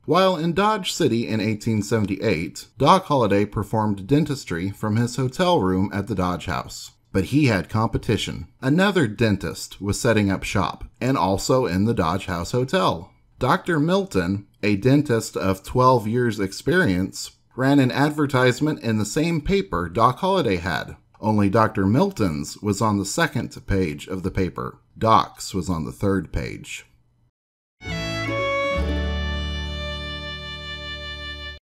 While in Dodge City in 1878, Doc Holliday performed dentistry from his hotel room at the Dodge House. But he had competition. Another dentist was setting up shop, and also in the Dodge House Hotel. Dr. Milton, a dentist of 12 years' experience, ran an advertisement in the same paper Doc Holliday had. Only Dr. Milton's was on the second page of the paper. Doc's was on the third page.